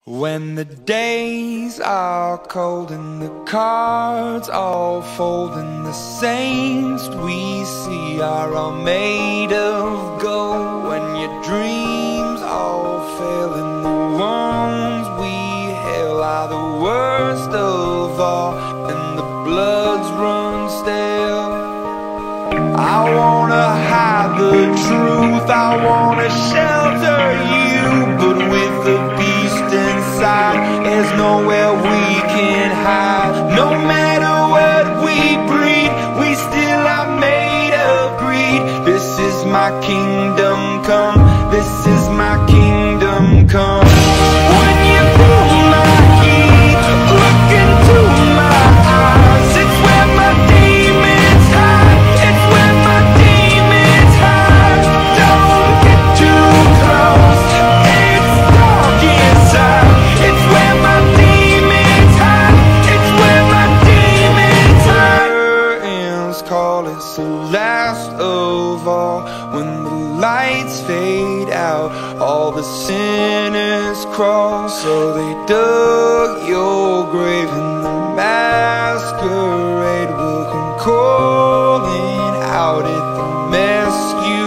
When the days are cold and the cards all fold and the saints we see are all made of gold, when your dreams all fail and the ones we hail are the worst of all and the bloods run stale, I wanna hide the truth, I wanna shelter you, but with the beast inside, there's nowhere we can hide. No matter what we breed, we still are made of greed. This is my kingdom come, this is my kingdom come. When you feel my heat, look into my eyes, it's where my demons hide, it's where my demons hide. Don't get too close, it's dark inside, it's where my demons hide, it's where my demons hide. Curtains call, it's the last of all. When the lights fade out, all the sinners crawl. So they dug your grave and the masquerade will come calling out at the mess you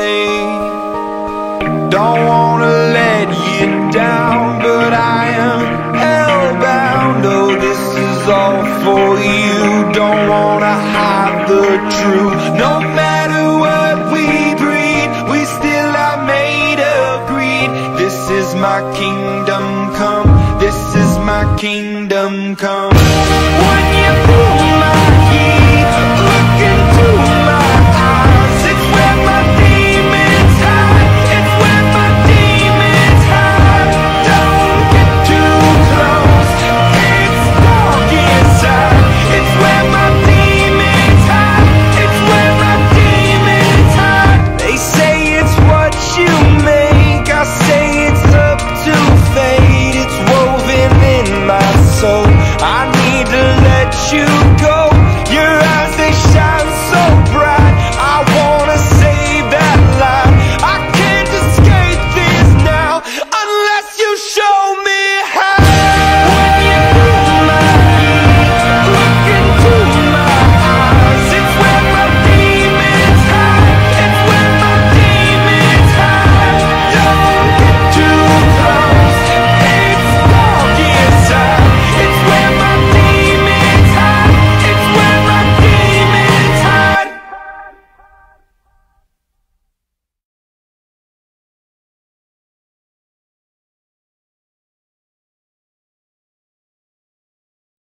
made. Don't wanna let you down, but I am hellbound. Oh, this is all for you. Don't wanna hide the truth. No matter what we breed, we still are made of greed. This is my kingdom come, this is my kingdom come. When you feel my heat, look into my eyes, it's where my demons hide, it's where my demons hide. Don't get too close, it's dark inside, it's where my demons hide, it's where my demons hide. They say it's what you make, I say it's up to fate. It's woven in my soul, I need to let you go. Your eyes, they shine so bright, I wanna save that light. I can't escape this now unless you show